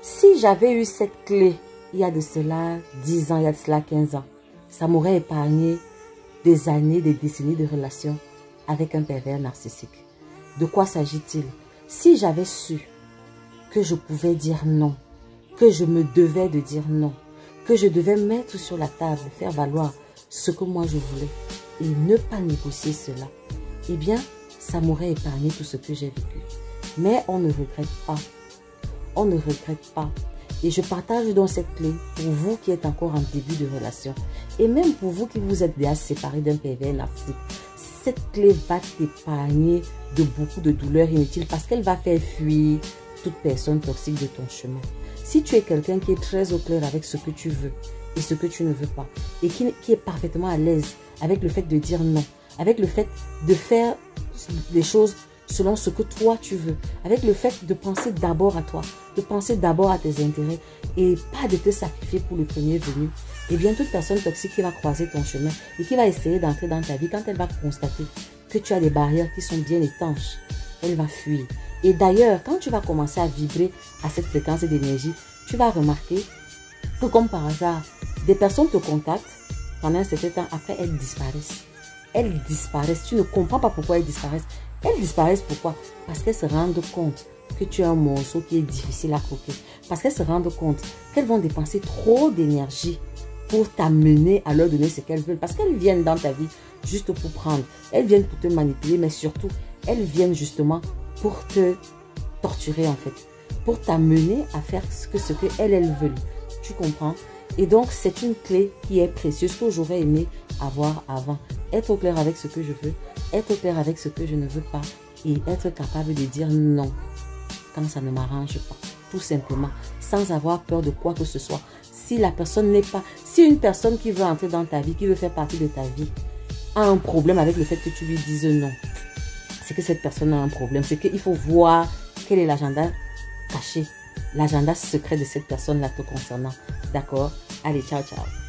Si j'avais eu cette clé, il y a de cela 10 ans, il y a de cela 15 ans, ça m'aurait épargné des années, des décennies de relations avec un pervers narcissique. De quoi s'agit-il? Si j'avais su que je pouvais dire non, que je me devais de dire non, que je devais mettre sur la table, faire valoir ce que moi je voulais et ne pas négocier cela, eh bien, ça m'aurait épargné tout ce que j'ai vécu. Mais on ne regrette pas. On ne regrette pas. Et je partage donc cette clé pour vous qui êtes encore en début de relation. Et même pour vous qui vous êtes déjà séparés d'un pervers narcissique. Cette clé va t'épargner de beaucoup de douleurs inutiles parce qu'elle va faire fuir toute personne toxique de ton chemin. Si tu es quelqu'un qui est très au clair avec ce que tu veux et ce que tu ne veux pas, et qui est parfaitement à l'aise avec le fait de dire non, avec le fait de faire les choses selon ce que toi tu veux, avec le fait de penser d'abord à toi, de penser d'abord à tes intérêts et pas de te sacrifier pour le premier venu, et bien toute personne toxique qui va croiser ton chemin et qui va essayer d'entrer dans ta vie, quand elle va constater que tu as des barrières qui sont bien étanches, elle va fuir. Et d'ailleurs, quand tu vas commencer à vibrer à cette fréquence d'énergie, tu vas remarquer que comme par hasard, des personnes te contactent pendant un certain temps, après elles disparaissent. Elles disparaissent. Tu ne comprends pas pourquoi elles disparaissent. Elles disparaissent pourquoi? Parce qu'elles se rendent compte que tu es un morceau qui est difficile à croquer. Parce qu'elles se rendent compte qu'elles vont dépenser trop d'énergie pour t'amener à leur donner ce qu'elles veulent. Parce qu'elles viennent dans ta vie juste pour prendre. Elles viennent pour te manipuler, mais surtout, elles viennent justement pour te torturer en fait. Pour t'amener à faire ce que elles veulent. Tu comprends? Et donc, c'est une clé qui est précieuse que j'aurais aimé avoir avant. Être au clair avec ce que je veux, être au clair avec ce que je ne veux pas et être capable de dire non quand ça ne m'arrange pas. Tout simplement, sans avoir peur de quoi que ce soit. Si la personne n'est pas... Si une personne qui veut entrer dans ta vie, qui veut faire partie de ta vie, a un problème avec le fait que tu lui dises non, c'est que cette personne a un problème. C'est qu'il faut voir quel est l'agenda caché, l'agenda secret de cette personne-là te concernant. D'accord? Allez, ciao, ciao.